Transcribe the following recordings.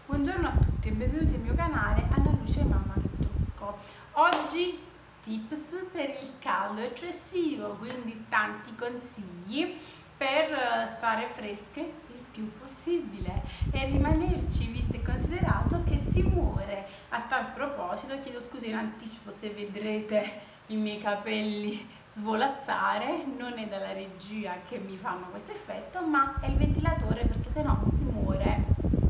Buongiorno a tutti e benvenuti al mio canale Anna Luce Mamma che Trucco. Oggi tips per il caldo eccessivo, quindi tanti consigli per stare fresche il più possibile e rimanerci, visto e considerato che si muore. A tal proposito chiedo scusa in anticipo se vedrete i miei capelli svolazzare, non è dalla regia che mi fanno questo effetto, ma è il ventilatore, perché sennò si muore.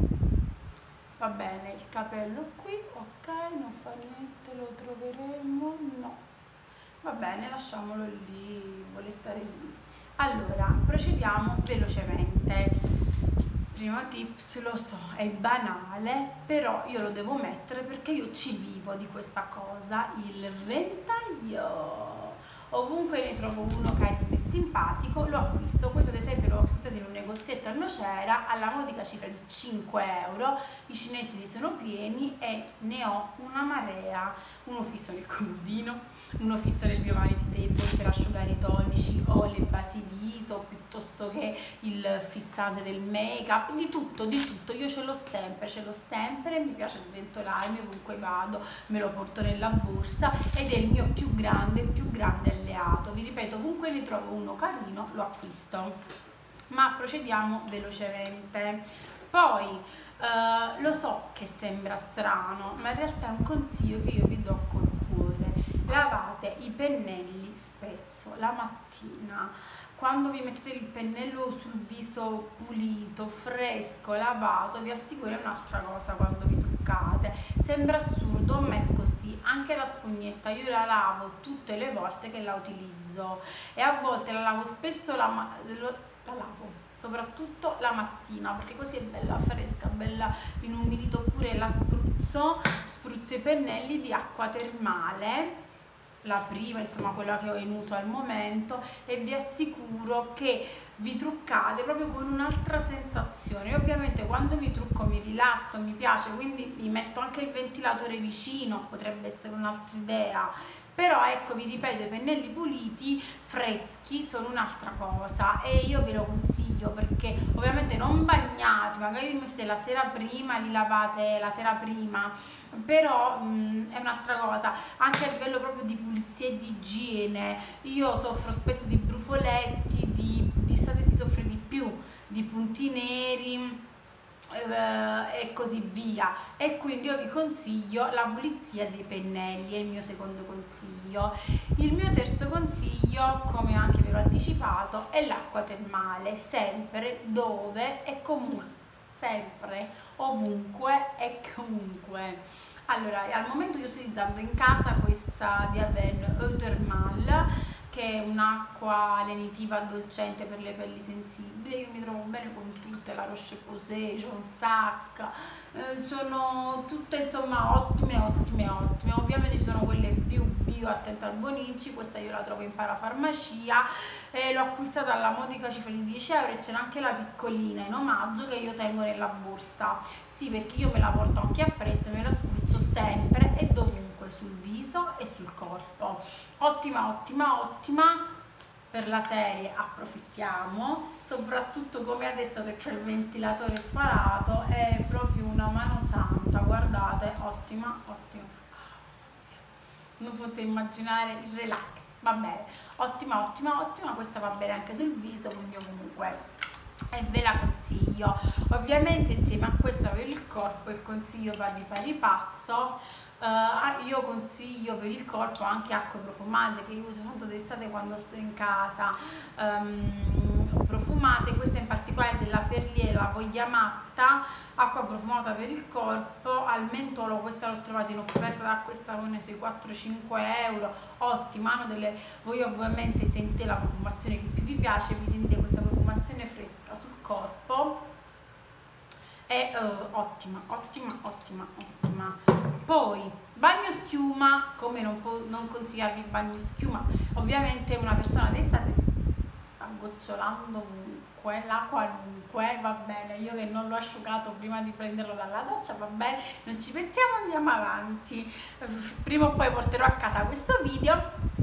Va bene, il capello qui, ok, non fa niente, lo troveremo, no. Va bene, lasciamolo lì, vuole stare lì. Allora, procediamo velocemente. Primo tips, lo so, è banale, però io lo devo mettere perché io ci vivo di questa cosa, il ventaglio. Ovunque ne trovo uno carino e simpatico, lo acquisto. Questo ad esempio l'ho acquistato in un negozietto a Nocera alla modica cifra di 5 euro. I cinesi li sono pieni e ne ho una marea. Uno fisso nel comodino, uno fisso nel mio vanity table per asciugare i tonici o le basi viso, piuttosto che il fissante del make up, di tutto, io ce l'ho sempre, mi piace sventolarmi ovunque vado, me lo porto nella borsa ed è il mio più grande alleato. Vi ripeto, ovunque ne trovo uno carino lo acquisto. Ma procediamo velocemente. Poi lo so che sembra strano, ma in realtà è un consiglio che io vi do col cuore. Lavate i pennelli spesso la mattina. Quando vi mettete il pennello sul viso pulito, fresco, lavato, vi assicuro è un'altra cosa quando vi truccate. Sembra assurdo, ma è così. Anche la spugnetta io la lavo tutte le volte che la utilizzo e a volte la lavo spesso, la lavo soprattutto la mattina, perché così è bella fresca, bella inumidita. Oppure la spruzzo i pennelli di acqua termale, la prima, insomma quella che ho in uso al momento, e vi assicuro che vi truccate proprio con un'altra sensazione. Io ovviamente quando mi trucco mi rilasso, mi piace, quindi mi metto anche il ventilatore vicino, potrebbe essere un'altra idea. Però ecco, vi ripeto, i pennelli puliti, freschi, sono un'altra cosa e io ve lo consiglio, perché ovviamente non bagnati, magari li mettete la sera prima, li lavate la sera prima, però è un'altra cosa, anche a livello proprio di pulizia e di igiene. Io soffro spesso di brufoletti, d'estate si soffre di più, di punti neri e così via, e quindi io vi consiglio la pulizia dei pennelli, è il mio secondo consiglio. Il mio terzo consiglio, come anche ve l'ho anticipato, è l'acqua termale, sempre, dove e comunque, sempre, ovunque e comunque. Allora, al momento io sto utilizzando in casa questa di Avène Eau Thermale, che è un'acqua lenitiva addolcente per le pelli sensibili. Io mi trovo bene con tutte, la Roche-Posay, Jonsac, sono tutte insomma ottime. Ovviamente ci sono quelle più bio, attenta al Boninci, questa io la trovo in parafarmacia e l'ho acquistata alla modica cifra di 10 euro, e c'era anche la piccolina in omaggio che io tengo nella borsa. Sì, perché io me la porto anche appresso e me la spruzzo sempre e dovunque, sul viso e sul corpo. Ottima per la serie, approfittiamo, soprattutto come adesso che c'è il ventilatore sparato, è proprio una mano santa, guardate, ottima. Non potete immaginare il relax, va bene, ottima, questa va bene anche sul viso, quindi io comunque ve la consiglio. Ovviamente insieme a questa per il corpo il consiglio va di pari passo. Io consiglio per il corpo anche acque profumate, che io uso tanto d'estate quando sto in casa, profumate. Questa in particolare della Perlier, la Voglia Matta, acqua profumata per il corpo al mentolo. Questa l'ho trovata in offerta da questa sui 4-5 euro, ottima, voi ovviamente sentite la profumazione che più vi piace, vi sentite questa profumazione fresca sul corpo, è ottima. Poi bagno schiuma, come non consigliarvi il bagno schiuma? Ovviamente una persona d'estate sta gocciolando ovunque, la qualunque, va bene, io che non l'ho asciugato prima di prenderlo dalla doccia, va bene, non ci pensiamo, andiamo avanti. Prima o poi porterò a casa questo video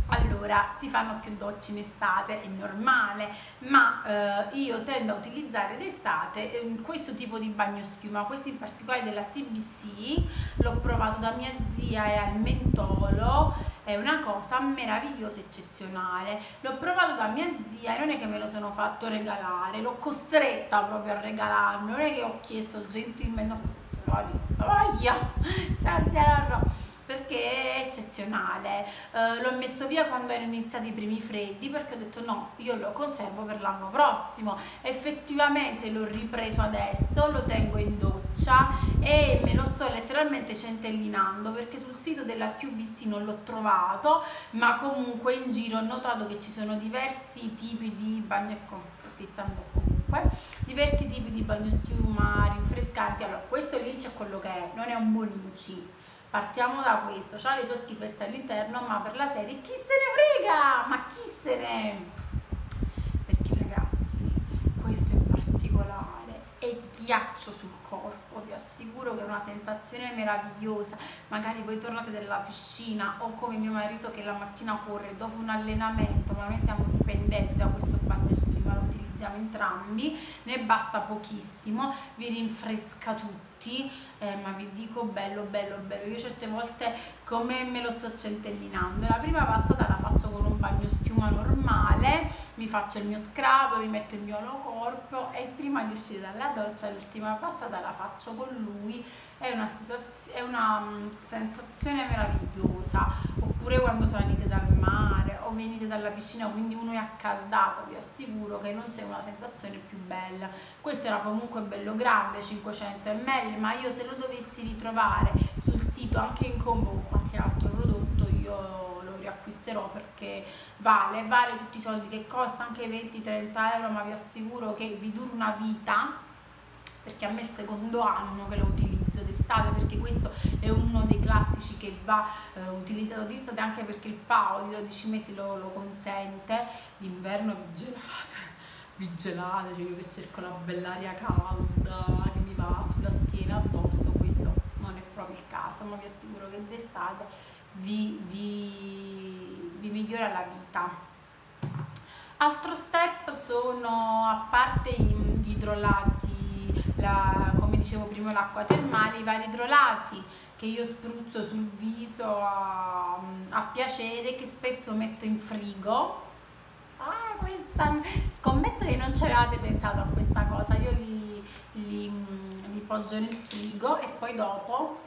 allora si fanno più docce in estate, è normale, ma io tendo a utilizzare d'estate questo tipo di bagnoschiuma, questo in particolare della CBC, l'ho provato da mia zia e al mentolo, è una cosa meravigliosa, eccezionale. L'ho provato da mia zia e non è che me lo sono fatto regalare, l'ho costretta proprio a regalarmi, non è che ho chiesto gentilmente, ho fatto voglia, ciao zia, no, perché è eccezionale. L'ho messo via quando erano iniziati i primi freddi, perché ho detto no, io lo conservo per l'anno prossimo. Effettivamente l'ho ripreso adesso, lo tengo in doccia e me lo sto letteralmente centellinando, perché sul sito della QVC non l'ho trovato, ma comunque in giro ho notato che ci sono diversi tipi di bagno, ecco, sto spizzando comunque, diversi tipi di bagnoschiuma rinfrescanti. Allora, questo Lince è quello che è, non è un buon Lince. Partiamo da questo, c'ha le sue schifezze all'interno, ma per la serie chi se ne frega? Ma chi se ne... Perché ragazzi, questo in particolare è ghiaccio sul corpo, vi assicuro che è una sensazione meravigliosa. Magari voi tornate dalla piscina o come mio marito che la mattina corre dopo un allenamento, ma noi siamo dipendenti da questo bagnoschiuma, lo utilizziamo entrambi, ne basta pochissimo, vi rinfresca tutti, ma vi dico bello bello bello. Io certe volte come me lo sto centellinando, la prima passata la faccio con un bagnoschiuma normale, mi faccio il mio scrub, mi metto il mio corpo e prima di uscire dalla doccia l'ultima passata la faccio con lui. È una sensazione meravigliosa. Oppure quando salite dal mare o venite dalla piscina, quindi uno è accaldato, vi assicuro che non c'è una sensazione più bella. Questo era comunque bello grande, 500 ml, ma io se lo dovessi ritrovare sul sito anche in combo con qualche altro prodotto, io lo riacquisterò, perché vale tutti i soldi che costa, anche 20-30 euro, ma vi assicuro che vi dura una vita, perché a me è il secondo anno che lo utilizzo d'estate, perché questo è uno dei classici che va utilizzato d'estate, anche perché il PAO di 12 mesi lo consente. D'inverno vi gelate, cioè io che cerco la bella aria calda che mi va sulla schiena addosso, questo non è proprio il caso, ma vi assicuro che d'estate vi migliora la vita. Altro step sono, a parte gli idrolati, come dicevo prima, l'acqua termale, i vari idrolati che io spruzzo sul viso a piacere, che spesso metto in frigo. Scommetto che non ci avevate pensato a questa cosa. Io li poggio nel frigo e poi dopo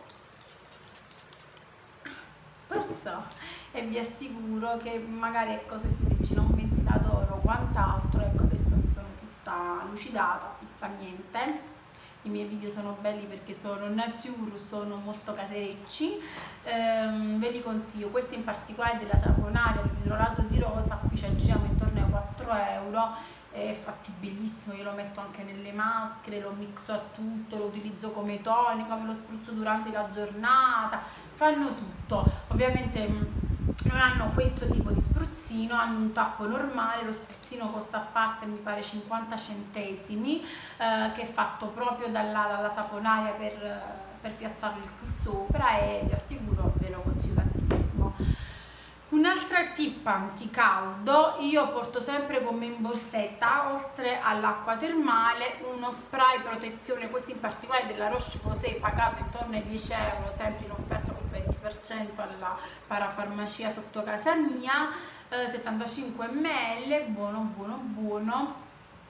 spruzzo, e vi assicuro che magari, ecco, se si vicino a un ventilatore o quant'altro, ecco, adesso mi sono tutta lucidata, non fa niente. I miei video sono belli perché sono nature, sono molto caserecci, ve li consiglio. Questi in particolare della Saponaria, l'idrolato di rosa, qui ci aggiriamo intorno ai 4 euro, è fattibilissimo. Io lo metto anche nelle maschere, lo mixo a tutto, lo utilizzo come tonico, me lo spruzzo durante la giornata, fanno tutto. Ovviamente non hanno questo tipo di spruzzino, hanno un tappo normale, lo spruzzino costa a parte, mi pare 50 centesimi, che è fatto proprio dalla Saponaria per piazzarlo qui sopra, e vi assicuro ve lo consiglio tantissimo. Un'altra tip anticaldo, io porto sempre con me in borsetta, oltre all'acqua termale, uno spray protezione, questo in particolare della Roche-Posay, pagato intorno ai 10 euro, sempre in offerta col 20% alla parafarmacia sotto casa mia, 75 ml, buono buono buono,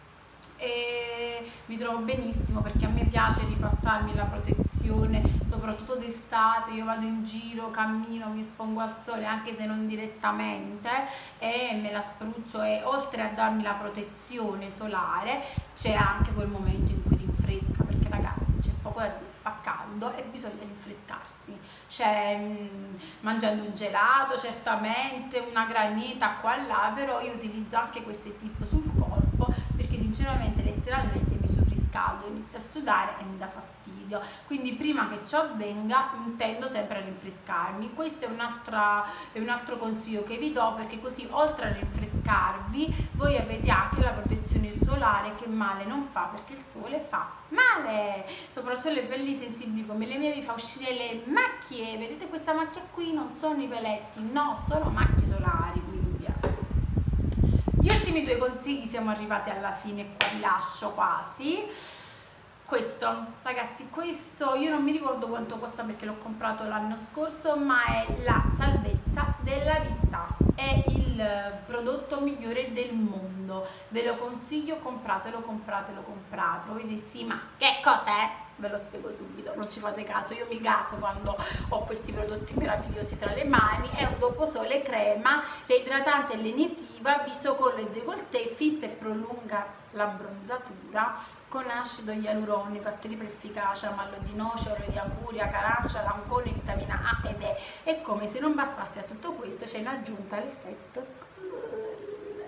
e mi trovo benissimo perché a me piace ripassarmi la protezione, soprattutto d'estate. Io vado in giro, cammino, mi espongo al sole anche se non direttamente, e me la spruzzo, e oltre a darmi la protezione solare c'è anche quel momento in cui rinfresca, perché ragazzi c'è poco da dire, fa caldo e bisogna rinfrescarsi, cioè mangiando un gelato, certamente una granita qua e là, però io utilizzo anche queste tip sul corpo, perché sinceramente letteralmente mi surriscaldo, inizio a sudare e mi dà fastidio. video, quindi prima che ciò avvenga tendo sempre a rinfrescarmi. Questo è un altro consiglio che vi do, perché così oltre a rinfrescarvi voi avete anche la protezione solare, che male non fa, perché il sole fa male, soprattutto le pelli sensibili come le mie vi fa uscire le macchie. Vedete questa macchia qui? Non sono i peletti, no, sono macchie solari. Quindi gli ultimi due consigli, siamo arrivati alla fine, qua vi lascio quasi. Questo, ragazzi, questo io non mi ricordo quanto costa perché l'ho comprato l'anno scorso, ma è la salvezza della vita, è il prodotto migliore del mondo, ve lo consiglio, compratelo, compratelo, compratelo. Voi dite sì, ma che cos'è? Ve lo spiego subito, non ci fate caso, io mi gaso quando ho questi prodotti meravigliosi tra le mani. È un doposole crema reidratante e lenitiva, viso, collo e décolleté, fissa e prolunga l'abbronzatura con acido ialuronico a tripla efficacia, mallo di noce, olio di anguria, carancia, lampone, vitamina A ed E. E come se non bastasse a tutto questo c'è in aggiunta l'effetto cool.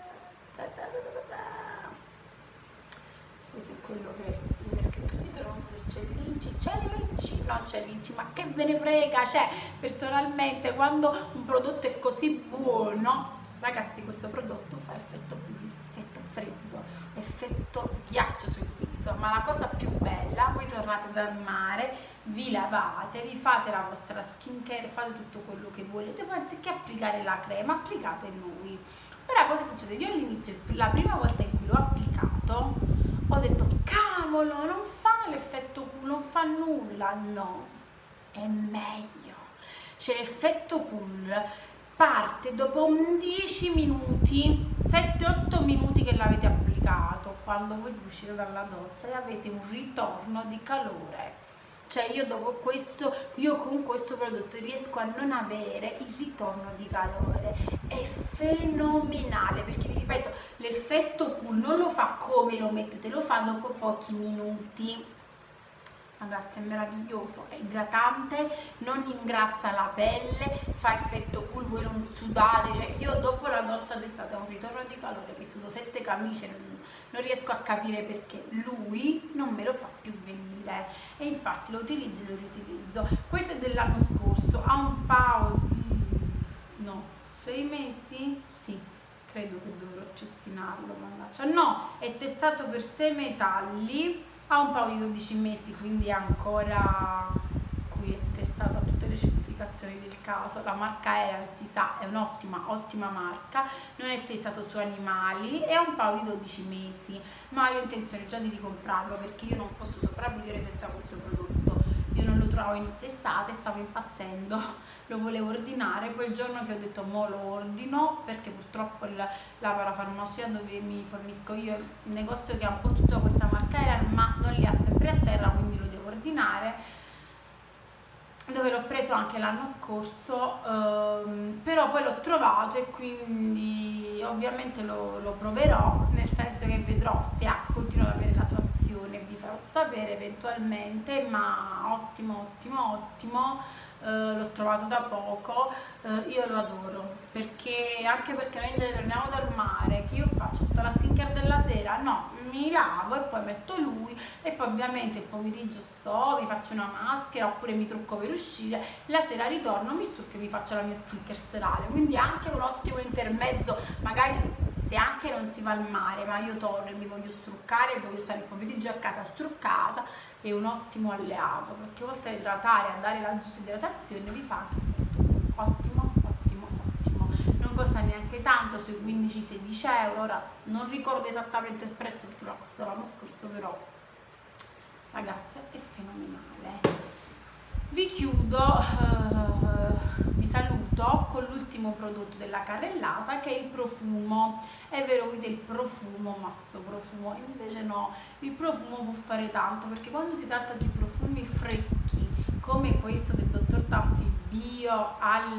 Questo è quello che mi è scritto dietro, non so se c'è l'Inci, non c'è l'Inci, ma che ve ne frega, cioè personalmente quando un prodotto è così buono, ragazzi, questo prodotto fa effetto freddo, effetto ghiaccio sul viso, ma la cosa più bella, voi tornate dal mare, vi lavate, vi fate la vostra skincare, fate tutto quello che volete, poi anziché applicare la crema, applicate lui. Ora cosa succede? Io all'inizio, la prima volta in cui l'ho applicato, ho detto cavolo, non fa l'effetto cool, non fa nulla. No, è meglio, c'è l'effetto cool, parte dopo 10 minuti, 7-8 minuti che l'avete applicato, quando voi siete usciti dalla doccia e avete un ritorno di calore. Cioè io dopo questo, io con questo prodotto riesco a non avere il ritorno di calore, è fenomenale, perché vi ripeto, l'effetto cool non lo fa come lo mettete, lo fa dopo pochi minuti. Ragazzi, è meraviglioso, è idratante, non ingrassa la pelle, fa effetto cool, voi non sudate, cioè io dopo la doccia d'estate ho un ritorno di calore che sudo 7 camicie, non riesco a capire perché lui non me lo fa più venire, e infatti lo utilizzo e lo riutilizzo. Questo è dell'anno scorso, ha un paio di 6 mesi? Sì, credo che dovrò cestinarlo, mannaggia. No, è testato per 6 metalli, ha un paio di 12 mesi, quindi è ancora qui, è testato a tutte le certificazioni del caso. La marca Elan, si sa, è ottima marca, non è testato su animali e ha un paio di 12 mesi, ma io ho intenzione già di ricomprarlo perché io non posso sopravvivere senza questo prodotto. Io non lo trovavo inizio estate, stavo impazzendo, lo volevo ordinare, poi il giorno che ho detto mo lo ordino, perché purtroppo la parafarmacia dove mi fornisco io, il negozio che ha un po' tutta questa marca era, ma non li ha sempre a terra, quindi lo devo ordinare, dove l'ho preso anche l'anno scorso, però poi l'ho trovato e quindi ovviamente lo proverò, nel senso che vedrò se continua ad avere la sua azione, vi farò sapere eventualmente, ma ottimo, l'ho trovato da poco, io lo adoro, perché anche perché noi torniamo dal mare, che io faccio tutta la skincare della sera, no, mi lavo e poi metto lui e poi ovviamente il pomeriggio mi faccio una maschera oppure mi trucco per uscire, la sera ritorno, mi strucco e mi faccio la mia skincare serale, quindi è anche un ottimo intermezzo, magari se anche non si va al mare, ma io torno e mi voglio struccare, voglio stare il pomeriggio a casa struccata, è un ottimo alleato, perché oltre a idratare, a dare la giusta idratazione, vi fa anche effetto ottimo, non costa neanche tanto, sui 15-16 euro, ora non ricordo esattamente il prezzo perché l'ho acquistato l'anno scorso, però ragazze è fenomenale. Vi chiudo, vi saluto con l'ultimo prodotto della carrellata, che è il profumo. È vero, vedete il profumo, ma sto profumo, invece no, il profumo può fare tanto, perché quando si tratta di profumi freschi come questo del Dr. Taffi Bio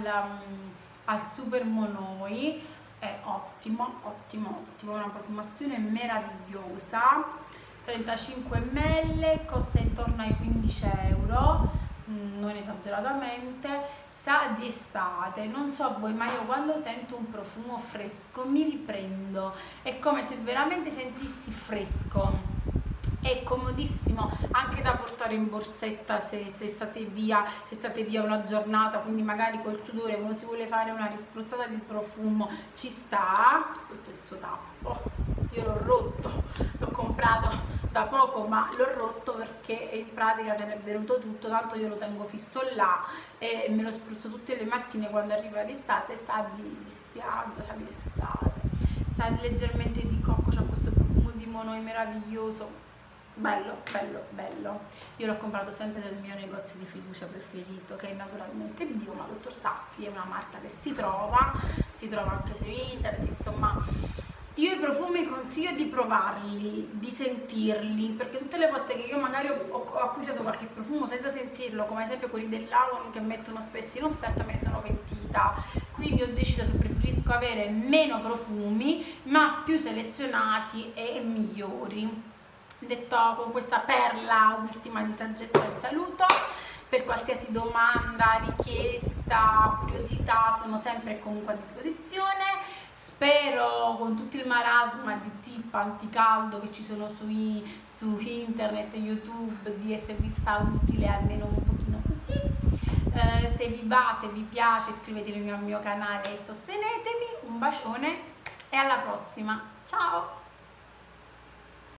al Super Monoi, è ottimo, una profumazione meravigliosa, 35 ml, costa intorno ai 15 euro, non esageratamente, sa di estate, non so a voi, ma io quando sento un profumo fresco mi riprendo, è come se veramente sentissi fresco, è comodissimo anche da portare in borsetta se state via una giornata, quindi magari col sudore uno si vuole fare una rispruzzata di profumo, ci sta. Questo è il suo tappo, io l'ho rotto, l'ho comprato da poco ma l'ho rotto perché in pratica se ne è venuto tutto, tanto io lo tengo fisso là e me lo spruzzo tutte le mattine quando arriva l'estate, sa di spiaggia, sa di estate, sa leggermente di cocco, c'ha questo profumo di Monoi meraviglioso. Bello, bello, bello. Io l'ho comprato sempre nel mio negozio di fiducia preferito, che è naturalmente bio, ma Dottor Taffi è una marca che si trova anche su internet, insomma. Io i profumi consiglio di provarli, di sentirli, perché tutte le volte che io magari ho acquistato qualche profumo senza sentirlo, come ad esempio quelli dell'Avon che mettono spesso in offerta, me ne sono pentita. Quindi ho deciso che preferisco avere meno profumi, ma più selezionati e migliori. Detto con questa perla ultima di saggezza vi saluto. Per qualsiasi domanda, richiesta, curiosità sono sempre e comunque a disposizione. Spero con tutto il marasma di tip anticaldo che ci sono su internet e YouTube di esservi stata utile almeno un pochino così. Se vi va, se vi piace iscrivetevi al mio canale e sostenetemi. Un bacione e alla prossima, ciao!